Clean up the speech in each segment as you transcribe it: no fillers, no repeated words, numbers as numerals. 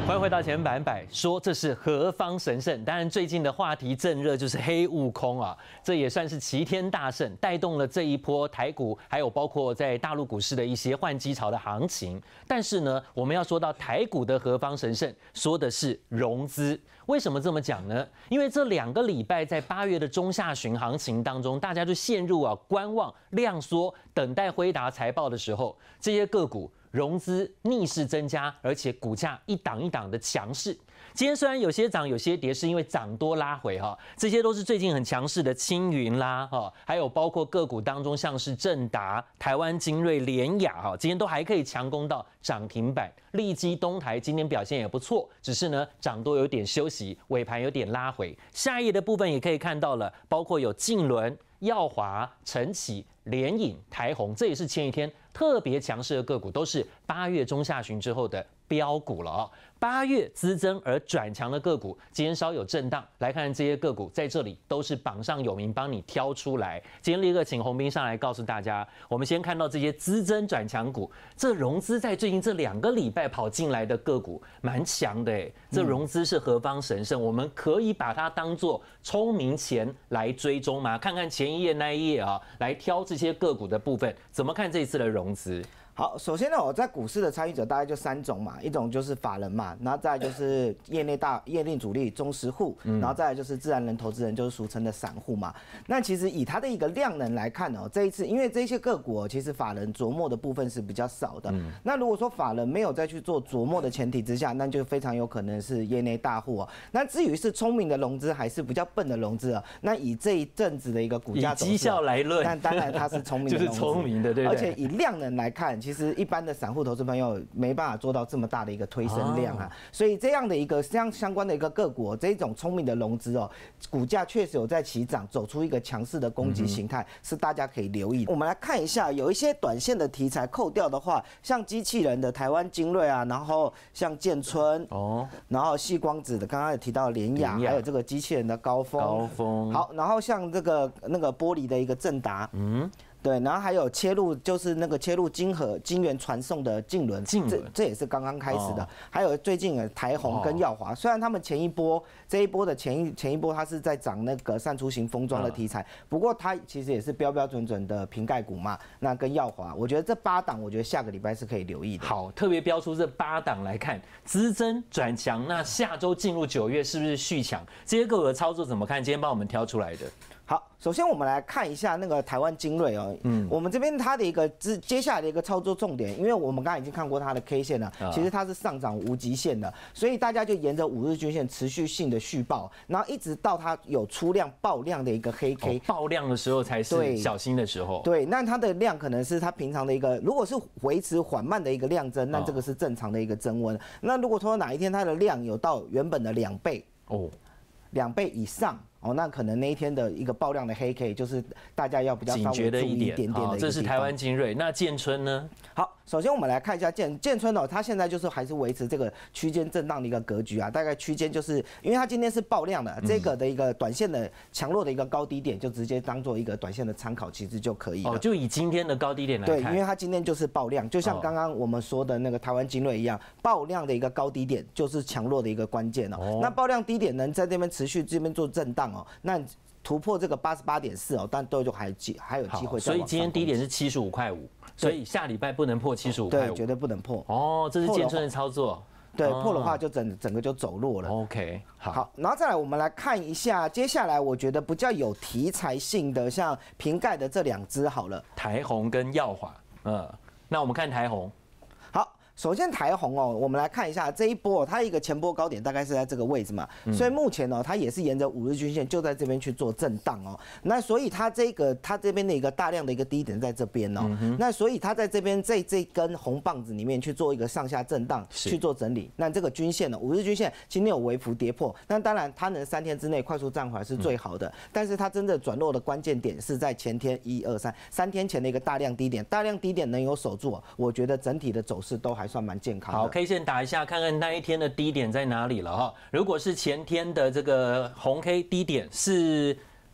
欢迎回到前百百说，这是何方神圣？当然，最近的话题正热就是黑悟空啊，这也算是齐天大圣，带动了这一波台股，还有包括在大陆股市的一些换机潮的行情。但是呢，我们要说到台股的何方神圣，说的是融资。为什么这么讲呢？因为这2个礼拜在8月的中下旬行情当中，大家就陷入观望、量缩、等待辉达财报的时候，这些个股融资逆势增加，而且股价一档一档的强势。今天虽然有些涨有些跌，是因为涨多拉回哈，这些都是最近很强势的青云啦哈，还有包括个股当中像是正达、台湾精锐、联亚哈，今天都还可以强攻到涨停板。利基、东台今天表现也不错，只是呢涨多有点休息，尾盘有点拉回。下一页的部分也可以看到了，包括有晋伦、耀华、晨起、联影、台宏，这也是前一天特别强势的个股，都是8月中下旬之后的标股了哦。8月资增而转强的个股，今天稍有震荡。来看这些个股，在这里都是榜上有名，帮你挑出来。今天立刻请洪斌上来告诉大家，我们先看到这些资增转强股，这融资在最近这2个礼拜跑进来的个股蛮强的哎，这融资是何方神圣？我们可以把它当作聪明钱来追踪吗？看看前一页那一页啊，来挑这些个股的部分，怎么看这一次的融资？ 好，首先呢，我在股市的参与者大概就3种嘛，一种就是法人嘛，然后再来就是业内主力中实户，然后再来就是自然人投资人，就是俗称的散户嘛。那其实以它的一个量能来看哦，这一次因为这些个股其实法人琢磨的部分是比较少的。那如果说法人没有再去做琢磨的前提之下，那就非常有可能是业内大户哦。那至于是聪明的融资还是比较笨的融资啊，那以这一阵子的一个股价走势， 以绩效来论， 但当然它是聪明的融资， 就是聪明的，对不对？ 而且以量能来看，其实一般的散户投资朋友没办法做到这么大的一个推升量啊，所以这样的一个相关的一个个股，这种聪明的融资哦，股价确实有在起涨，走出一个强势的攻击形态，是大家可以留意的。我们来看一下，有一些短线的题材扣掉的话，像机器人的台湾精锐啊，然后像建春然后矽光子的刚刚有提到联亚，还有这个机器人的高峰，好，然后像这个玻璃的一个正达，对，然后还有切入就是那个切入晶圆传送的晋伦，这也是刚刚开始的。还有最近的台宏跟耀华，虽然他们前一波的前一波它是在涨那个散出型封装的题材，不过它其实也是标准的瓶盖股嘛。那跟耀华，我觉得这8档，我觉得下个礼拜是可以留意的。 好，特别标出这8档来看，资增转强，那下周进入9月是不是续强？这些个股的操作怎么看？今天帮我们挑出来的。 好，首先我们来看一下那个台湾精锐哦，我们这边它的一个接下来的一个操作重点，因为我们刚才已经看过它的 K 线了，其实它是上涨无极限的，所以大家就沿着5日均线持续性的续报，然后一直到它有出量爆量的一个黑 K， 爆量的时候才是小心的时候。 对，那它的量可能是它平常的一个，如果是维持缓慢的一个量增，那这个是正常的一个增温。那如果说哪一天它的量有到原本的2倍，2倍以上。那可能那一天的一个爆量的黑 K， 就是大家要比较稍微注意一点点的一个地方。 这是台湾精锐，那建春呢？ 好，首先我们来看一下建春哦，它现在就是还是维持这个区间震荡的一个格局啊，大概区间就是因为它今天是爆量的，这个的一个短线的强弱的一个高低点，就直接当做一个短线的参考，其实就可以了。 就以今天的高低点来看， 对，因为它今天就是爆量，就像刚刚我们说的那个台湾精锐一样，爆量的一个高低点就是强弱的一个关键哦。那爆量低点能在这边持续这边做震荡哦，那突破这个88.4哦，但都就还有机会。 所以今天低点是75.5块5，所以下礼拜不能破75.5块5， 对，绝对不能破。 这是建春的操作。 对，破的话就整个就走弱了。 OK， 好，然后再来我们来看一下，接下来我觉得比较有题材性的，像瓶盖的这2只好了， 台宏跟耀华。那我们看台宏。 首先台宏哦，我们来看一下这一波，它一个前波高点大概是在这个位置嘛，所以目前呢，它也是沿着5日均线就在这边去做震荡哦。那所以它这边的一个大量的一个低点在这边哦，那所以它在这边这根红棒子里面去做一个上下震荡，去做整理。那这个均线呢，5日均线今天有微幅跌破，那当然它能3天之内快速站回来是最好的，但是它真正转弱的关键点是在前天1、2、3天前的一个大量低点，大量低点能有守住，我觉得整体的走势都还算蛮健康的。 好 ，K 线打一下，看看那一天的低点在哪里了哈。如果是前天的这个红 K 低点是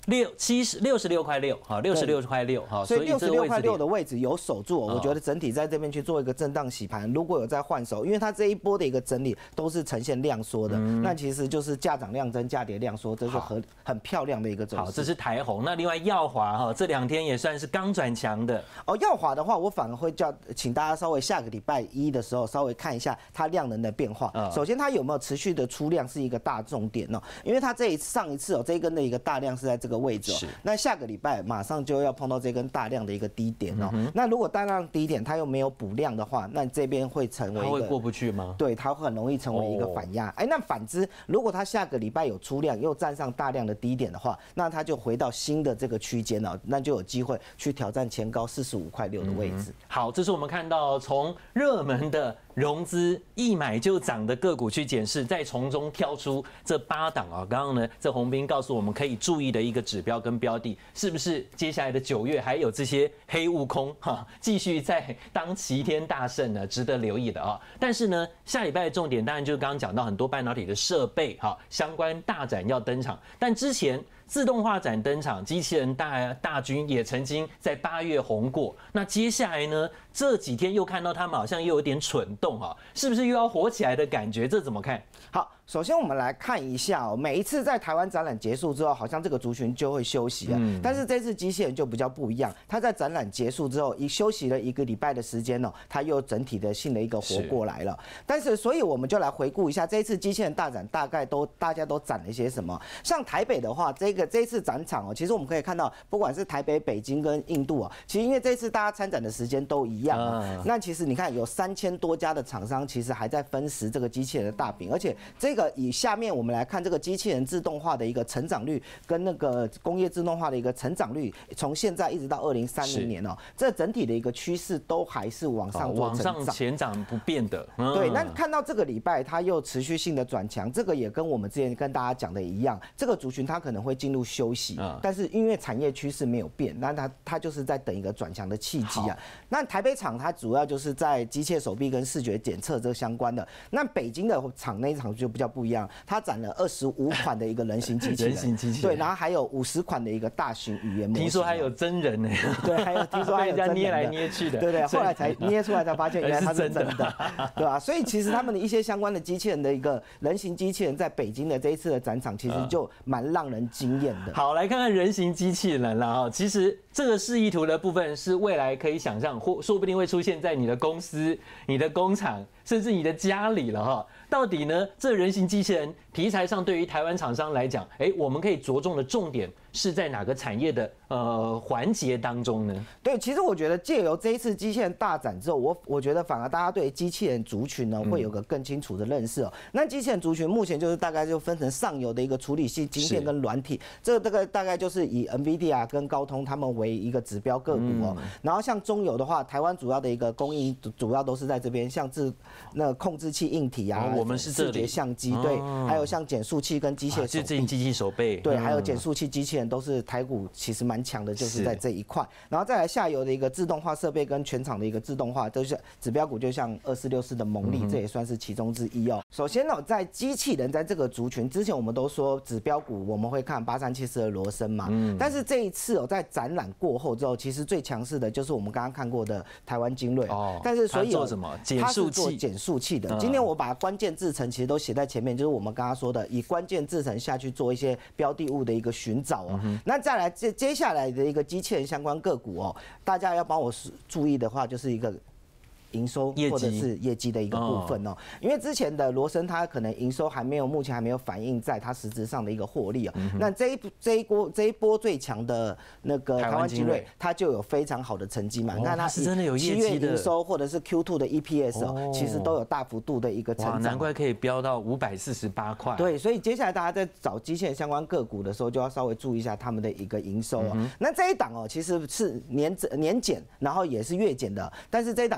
66.6哈，66.6哈， 所以66.6的位置有守住，我觉得整体在这边去做一个震荡洗盘，如果有在换手，因为它这一波的一个整理都是呈现量缩的，那其实就是价涨量增，价跌量缩，这是很漂亮的一个走势。 好，这是台红，那另外耀华哈，这2天也算是刚转强的。 哦，耀华的话，我反而会请大家稍微下个礼拜一的时候稍微看一下它量能的变化。首先它有没有持续的出量是一个大重点哦，因为它上一次这一根的一个大量是在这个位置哦，那下个礼拜马上就要碰到这根大量的一个低点哦。那如果大量低点它又没有补量的话，那这边会成为它会过不去吗？ 对，它会很容易成为一个反压。那反之，如果它下个礼拜有出量又站上大量的低点的话，那它就回到新的这个区间了，那就有机会去挑战前高45.6的位置。 好，这是我们看到从热门的融资一买就涨的个股去检视，再从中挑出这8档啊。刚刚呢，这洪彬告诉我们可以注意的一个指标跟标的，是不是接下来的9月还有这些黑悟空哈，继续在当齐天大圣呢，值得留意的啊。但是呢，下礼拜的重点当然就是刚刚讲到很多半导体的设备哈，相关大展要登场，但之前自动化展登场，机器人大军也曾经在8月红过。那接下来呢，这几天又看到他们好像又有点蠢动哈，是不是又要火起来的感觉？这怎么看？ 好，首先我们来看一下哦，每一次在台湾展览结束之后，好像这个族群就会休息啊。但是这次机器人就比较不一样，它在展览结束之后，休息了1个礼拜的时间哦，它又整体的性的一个活过来了。但是，所以我们就来回顾一下这一次机器人大展，大家都展了一些什么？像台北的话，这一次展场哦，其实我们可以看到，不管是台北、北京跟印度啊，其实因为这次大家参展的时间都一样啊，那其实你看有3000多家的厂商，其实还在分食这个机器人的大饼，而且这个以下面我们来看这个机器人自动化的一个成长率，跟那个工业自动化的一个成长率，从现在一直到2030年哦，这整体的一个趋势都还是往上做成长， 往上前涨不变的。 对，那看到这个礼拜它又持续性的转强，这个也跟我们之前跟大家讲的一样，这个族群它可能会进入休息，但是因为产业趋势没有变，那它就是在等一个转强的契机啊。那台北厂它主要就是在机械手臂跟视觉检测这个相关的，那北京的厂那一场就比较不一样，它展了25款的一个人形机器人，对，然后还有50款的一个大型语言模型， 听说还有真人呢， 对，还有听说还有真人的， 捏来捏去的， 对，后来才捏出来才发现原来它是真的，对吧？所以其实他们的一些相关的机器人的一个人形机器人，在北京的这一次的展场，其实就蛮让人惊艳的。 好，来看看人形机器人了哈，其实这个示意图的部分是未来可以想象，或说不定会出现在你的公司、你的工厂，甚至你的家里了哈。到底呢，这人形机器人题材上对于台湾厂商来讲，我们可以着重的重点是在哪个产业的环节当中呢？ 对，其实我觉得借由这一次机器人大展之后，我觉得反而大家对机器人族群呢会有个更清楚的认识哦。那机器人族群目前就是大概就分成上游的一个处理器晶片跟软体，这个大概就是以 NVIDIA 跟高通他们为一个指标个股哦。然后像中游的话，台湾主要的一个供应主要都是在这边，像那控制器硬体啊， 我们是这里视觉相机，对，还有像减速器跟机械手臂， 机器手背， 对，还有减速器机器人都是台股其实蛮强的，就是在这一块。然后再来下游的一个自动化设备跟全场的一个自动化，都是指标股，就像2464的蒙利，这也算是其中之一哦。首先呢，在机器人在这个族群之前，我们都说指标股我们会看8374的罗森嘛，但是这一次在展览过后之后，其实最强势的就是我们刚刚看过的台湾精锐哦。但是所以它做什么？ 它是做减速器的。今天我把关键制程其实都写在前面，就是我们刚刚说的，以关键制程下去做一些标的物的一个寻找哦。那再来接下来的一个机器人相关个股哦，大家要帮我注意的话，就是一个营收或者是业绩的一个部分哦，因为之前的罗森它可能营收目前还没有反映在它实质上的一个获利哦。那这一波最强的那个台湾精锐，它就有非常好的成绩嘛。那它是真的有业绩的，7月营收或者是 Q2 的 EPS 哦，其实都有大幅度的一个成长。 难怪可以飙到548块。 对，所以接下来大家在找机械相关个股的时候，就要稍微注意一下他们的一个营收哦。那这一档哦，其实是年减，然后也是月减的，但是这一档它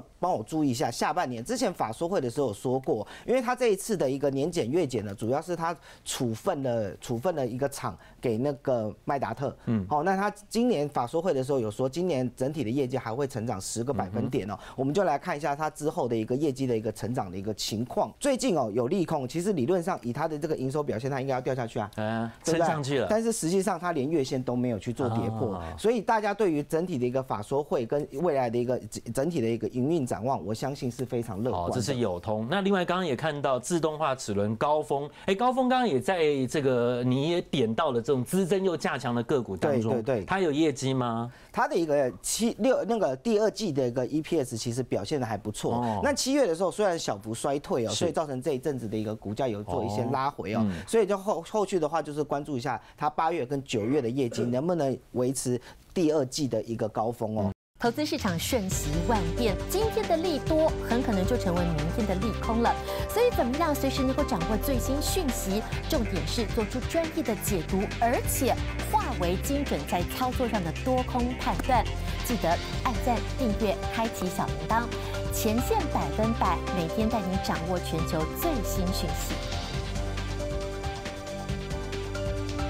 帮我注意一下下半年。之前法说会的时候有说过，因为他这一次的一个年减月减呢，主要是他处分了一个厂给那个麦达特，好，那他今年法说会的时候有说，今年整体的业绩还会成长10个百分点哦。我们就来看一下它之后的一个业绩的一个成长的一个情况。最近有利空，其实理论上以它的这个营收表现，它应该要掉下去啊， 升上去了。 但是实际上它连月线都没有去做跌破，所以大家对于整体的一个法说会跟未来的一个整体的一个营运展望，我相信是非常乐观的。 这是友通。那另外刚刚也看到自动化齿轮高峰，高峰刚刚也在这个你也点到了这种资增又价强的个股当中，对，它有业绩吗？ 它的一个那个第二季的一个 EPS 其实表现的还不错。那7月的时候虽然小幅衰退所以造成这一阵子的一个股价有做一些拉回所以就后续的话就是关注一下它8月跟9月的业绩能不能维持第二季的一个高峰投资市场瞬息万变，今天的利多很可能就成为明天的利空了。所以怎么样随时能够掌握最新讯息？重点是做出专业的解读，而且化为精准在操作上的多空判断。记得按赞、订阅、开启小铃铛，前线100%，每天带您掌握全球最新讯息。